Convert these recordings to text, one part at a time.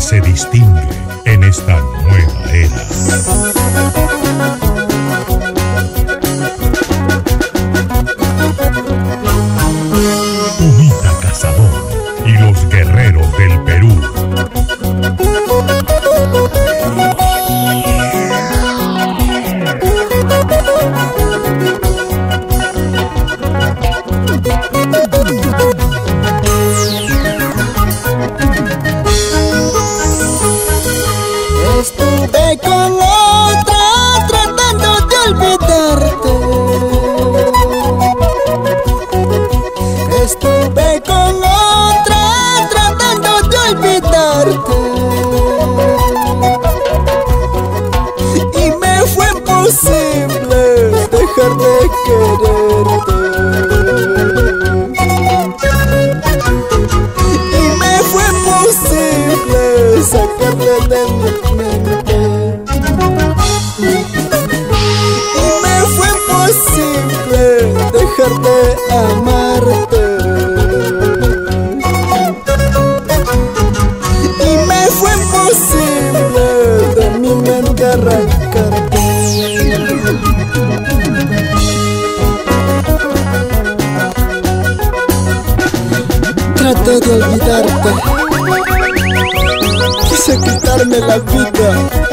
se distingue en esta nueva era. Humita Cazador y los guerreros del Perú. Estuve con otra tratando de olvidarte. Estuve con otra tratando de olvidarte. Y me fue imposible dejar de quererte. Y me fue imposible sacarte de mi mente. Y me fue imposible dejar de amarte. Y me fue imposible de mi mente arrancarte. Traté de olvidarte, quise quitarme la vida,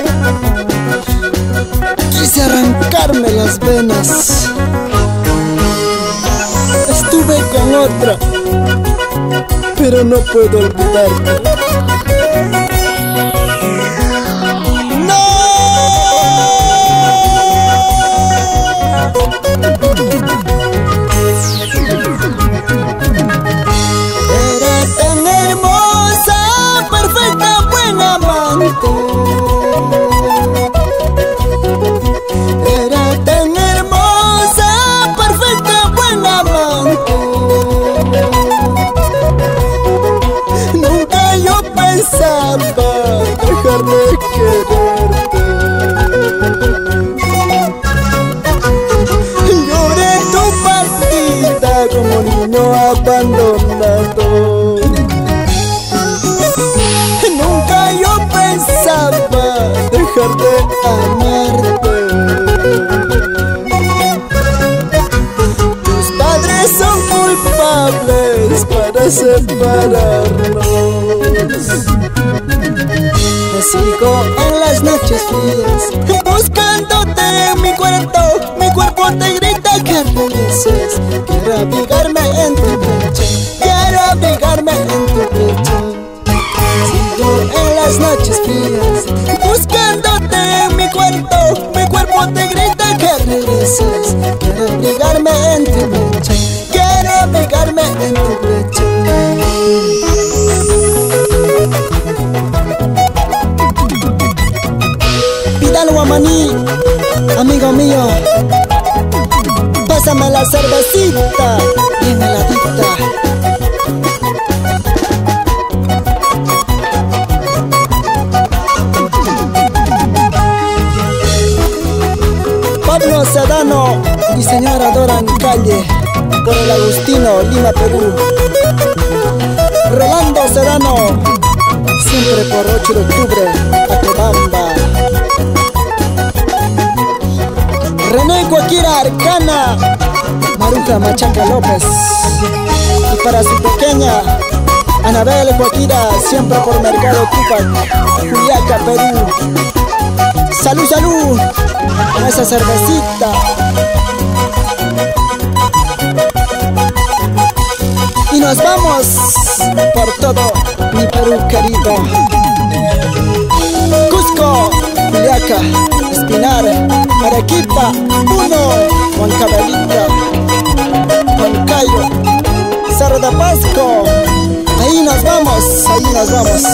quise arrancarme las venas. Estuve con otra, pero no puedo olvidarte. Era tan hermosa, perfecta, buena amante. Nunca yo pensaba dejar de quererte. Lloré tu partida como niño abandonado. Nunca yo pensaba dejar de amarte. Tus padres son culpables para separarnos. Me sigo en las noches frías buscándote en mi cuerpo te grita que regreses. Quiero abrigarme en tu pecho, quiero abrigarme en tu pecho. En las noches frías buscándote en mi cuerpo te grita que regreses. Quiero abrigarme en tu pecho, quiero abrigarme en tu pecho. Pídalo a Maní, amigo mío, pásame la cervecita bien heladita. Pablo Sedano, diseñador en calle, por el Agustino, Lima, Perú. Rolando Sedano, siempre por 8 de octubre, Atobamba. René Guaquira Arcana, Maruja Machaca López. Y para su pequeña, Anabel Guaquira, siempre por Mercado Tupac, Juliaca, Perú. Salud, salud, con esa cervecita. Y nos vamos por todo mi Perú querido. Cusco, Juliaca, Espinar, Arequipa, Puno, Huancavelica, Huancayo, Cerro de Pasco. Ahí nos vamos, ahí nos vamos.